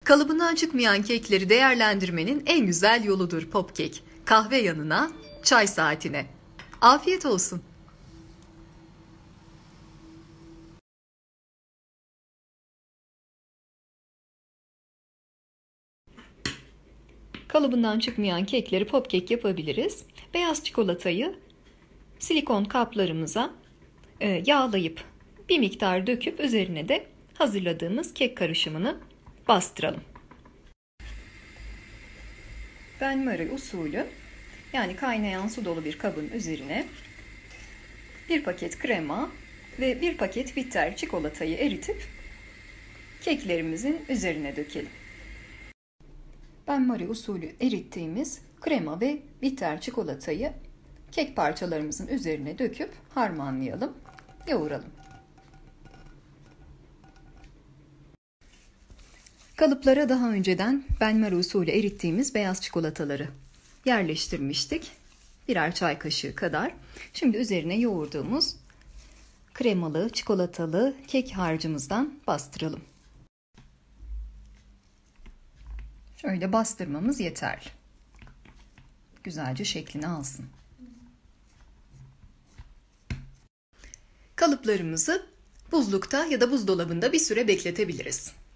Kalıbından çıkmayan kekleri değerlendirmenin en güzel yoludur popkek. Kahve yanına, çay saatine. Afiyet olsun. Kalıbından çıkmayan kekleri popkek yapabiliriz. Beyaz çikolatayı silikon kaplarımıza yağlayıp bir miktar döküp üzerine de hazırladığımız kek karışımını bastıralım. Benmari usulü, yani kaynayan su dolu bir kabın üzerine bir paket krema ve bir paket bitter çikolatayı eritip keklerimizin üzerine dökelim. Benmari usulü erittiğimiz krema ve bitter çikolatayı kek parçalarımızın üzerine döküp harmanlayalım, yoğuralım. Kalıplara daha önceden benmari usulü erittiğimiz beyaz çikolataları yerleştirmiştik. Birer çay kaşığı kadar. Şimdi üzerine yoğurduğumuz kremalı, çikolatalı kek harcımızdan bastıralım. Şöyle bastırmamız yeterli. Güzelce şeklini alsın. Kalıplarımızı buzlukta ya da buzdolabında bir süre bekletebiliriz.